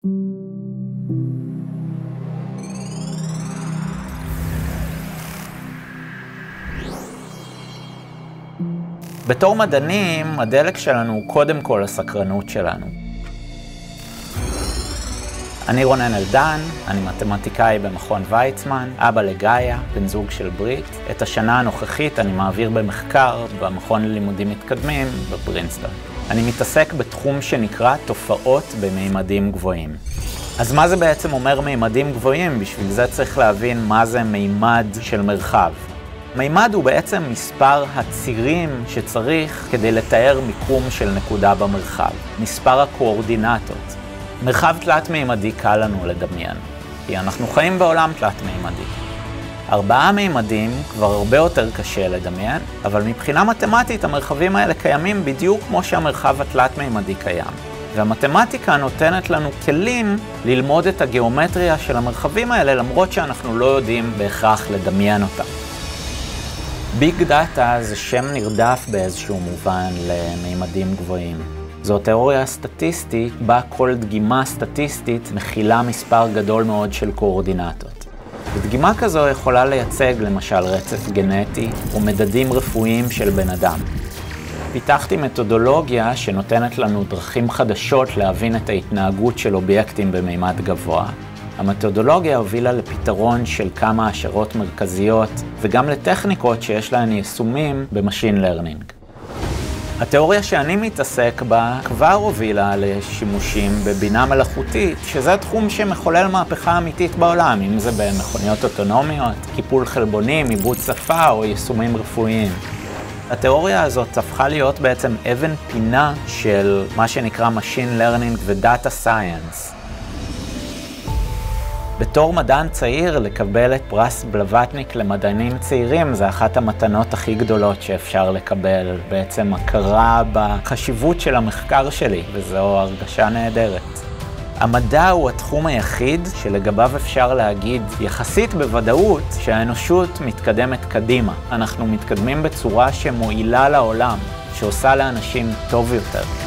בתור מדענים, הדלק שלנו הוא קודם כל הסקרנות שלנו. אני רונן אלדן, אני מתמטיקאי במכון ויצמן, אבא לגאיה, בן זוג של ברית. את השנה הנוכחית אני מעביר במחקר במכון ללימודים מתקדמים בברינסטון. אני מתעסק בתחום שנקרא תופעות במימדים גבוהים. אז מה זה בעצם אומר מימדים גבוהים? בשביל זה צריך להבין מה זה מימד של מרחב. מימד הוא בעצם מספר הצירים שצריך כדי לתאר מיקום של נקודה במרחב. מספר הקואורדינטות. מרחב תלת-מימדי קל לנו לדמיין, כי אנחנו חיים בעולם תלת-מימדי. 4 מימדים כבר הרבה יותר קשה לדמיין, אבל מבחינה מתמטית המרחבים האלה קיימים בדיוק כמו שהמרחב התלת-מימדי קיים. והמתמטיקה נותנת לנו כלים ללמוד את הגיאומטריה של המרחבים האלה, למרות שאנחנו לא יודעים בהכרח לדמיין אותם. ביג דאטה זה שם נרדף באיזשהו מובן למימדים גבוהים. זו תיאוריה סטטיסטית בה כל דגימה סטטיסטית מכילה מספר גדול מאוד של קואורדינטות. ודגימה כזו יכולה לייצג למשל רצף גנטי או מדדים רפואיים של בן אדם. פיתחתי מתודולוגיה שנותנת לנו דרכים חדשות להבין את ההתנהגות של אובייקטים במימד גבוה. המתודולוגיה הובילה לפתרון של כמה השערות מרכזיות וגם לטכניקות שיש להן יישומים במשין לרנינג. התיאוריה שאני מתעסק בה כבר הובילה לשימושים בבינה מלאכותית, שזה תחום שמחולל מהפכה אמיתית בעולם, אם זה במכוניות אוטונומיות, קיפול חלבונים, עיבוד שפה או יישומים רפואיים. התיאוריה הזאת הפכה להיות בעצם אבן פינה של מה שנקרא Machine Learning ו-Data Science. בתור מדען צעיר, לקבל את פרס בלווטניק למדענים צעירים זה אחת המתנות הכי גדולות שאפשר לקבל. בעצם הכרה בחשיבות של המחקר שלי, וזו הרגשה נהדרת. המדע הוא התחום היחיד שלגביו אפשר להגיד יחסית בוודאות שהאנושות מתקדמת קדימה. אנחנו מתקדמים בצורה שמועילה לעולם, שעושה לאנשים טוב יותר.